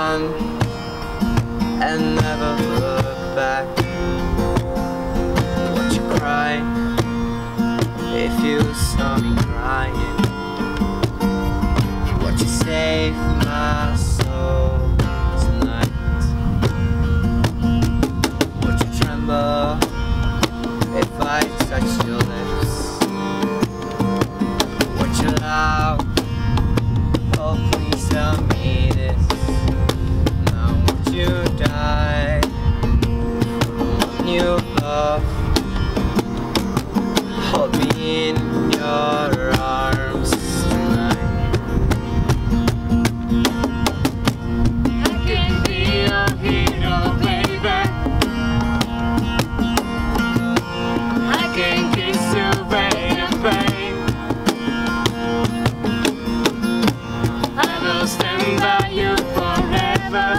on and never look back. Would you cry if you saw me crying? Would you save my soul tonight? Would you tremble if I touched your lips? Would you laugh? Oh, please tell me this. Now would you die for the one you love? Hold me in your arms tonight. I can be your hero, baby. I can kiss you, baby. I will stand by you forever.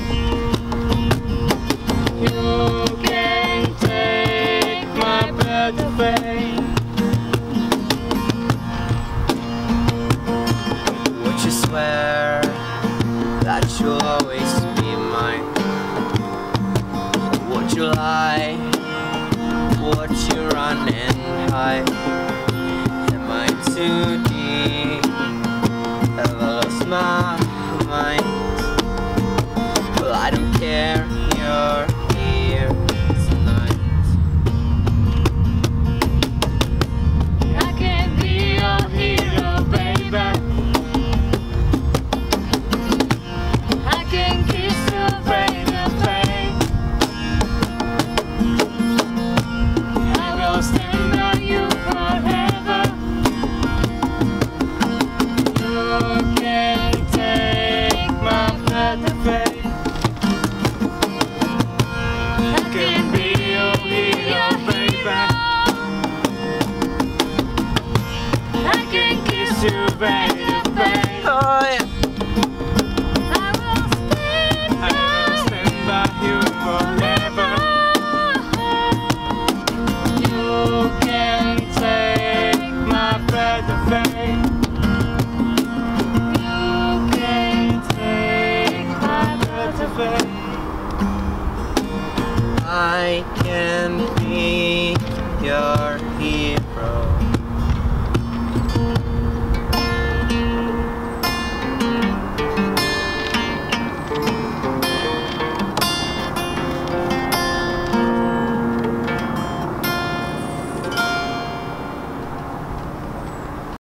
You can take my breath away. Would you swear that you'll always be mine? Would you lie? Would you run and hide? Am I too deep? Have I lost my mind? Well, I don't care, you're here tonight. I can be your hero, baby. I can kiss you, baby. I will stand by you forever. You can take my breath away. I can be your hero, baby. I can kiss you, baby.